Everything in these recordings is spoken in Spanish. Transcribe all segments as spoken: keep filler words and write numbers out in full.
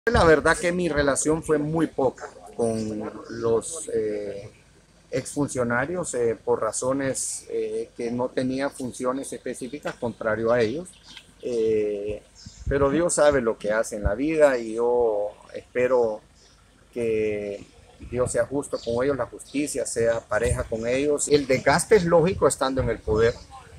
La verdad que mi relación fue muy poca con los eh, exfuncionarios eh, por razones eh, que no tenía funciones específicas, contrario a ellos. Eh, pero Dios sabe lo que hace en la vida y yo espero que Dios sea justo con ellos, la justicia sea pareja con ellos. El desgaste es lógico estando en el poder.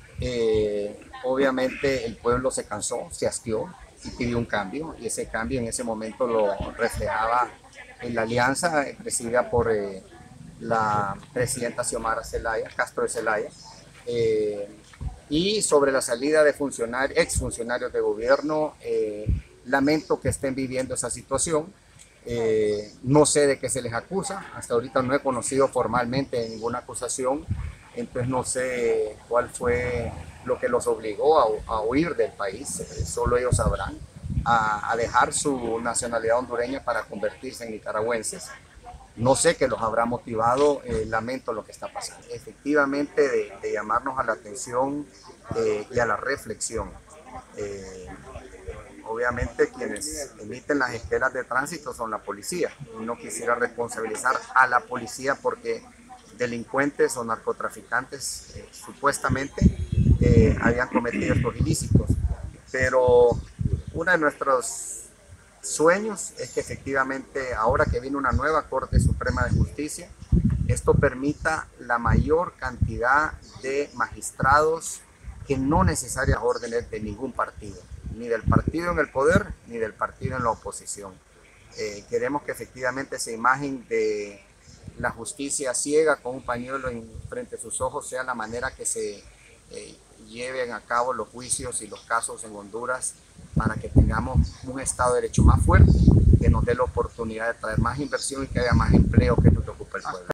Eh, obviamente el pueblo se cansó, se hastió y pidió un cambio, y ese cambio en ese momento lo reflejaba en la alianza presidida por eh, la presidenta Xiomara Zelaya, Castro de Zelaya. Eh, y sobre la salida de funcionarios, exfuncionarios de gobierno, eh, lamento que estén viviendo esa situación. Eh, no sé de qué se les acusa, hasta ahorita no he conocido formalmente ninguna acusación, entonces no sé cuál fue lo que los obligó a, a huir del país, eh, solo ellos sabrán, a, a dejar su nacionalidad hondureña para convertirse en nicaragüenses. No sé qué los habrá motivado, eh, lamento lo que está pasando. Efectivamente, de, de llamarnos a la atención eh, y a la reflexión. Eh, Obviamente quienes emiten las esquelas de tránsito son la policía. No quisiera responsabilizar a la policía porque delincuentes o narcotraficantes eh, supuestamente eh, habían cometido estos ilícitos. Pero uno de nuestros sueños es que efectivamente ahora que viene una nueva Corte Suprema de Justicia, esto permita la mayor cantidad de magistrados que no necesarias órdenes de ningún partido, ni del partido en el poder, ni del partido en la oposición. Eh, queremos que efectivamente esa imagen de la justicia ciega con un pañuelo en frente a sus ojos sea la manera que se eh, lleven a cabo los juicios y los casos en Honduras, para que tengamos un Estado de Derecho más fuerte, que nos dé la oportunidad de traer más inversión y que haya más empleo, que es lo que ocupa el pueblo.